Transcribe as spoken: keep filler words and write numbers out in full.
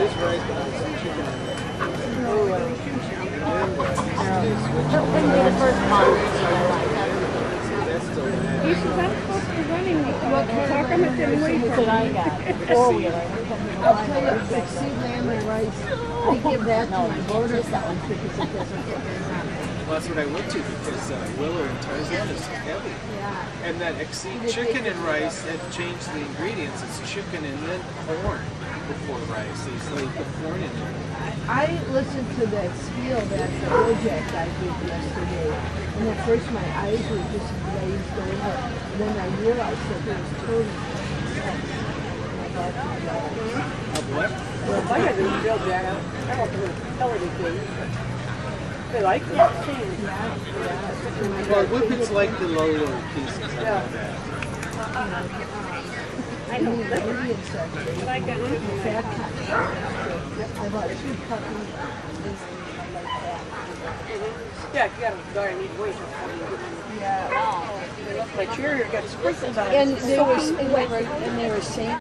is rice, but there's some chicken in it. Oh, well. And the first month. That's still bad. He says, I'm supposed to be running. Well, how come it didn't wait for That I me? got. Four-wheeler. I'll tell you, exceed lamb and rice. I give that to my border town because it doesn't get very hot. Well, that's what I went to because uh, Willow and Tarzan is so heavy. Yeah. And that exceed chicken and rice had changed the ingredients. It's chicken and then corn before rice. So you like the corn in there. I listened to that spiel that the Bojack guy did yesterday, and at first my eyes were just glazed over. And then I realized that it was totally Of what? Well, I got this real jack. I don't know what color they gave. They like that thing. yeah, yeah. Well, whippets like the low, low pieces. I know Yeah. that. I know The liver. Indian section, But I got the this fat cut. I bought two puppies like that. Yeah, you got a guy need weight before you get in. Yeah. But you're got sprinkles on it. And they were, and they were, and they were saying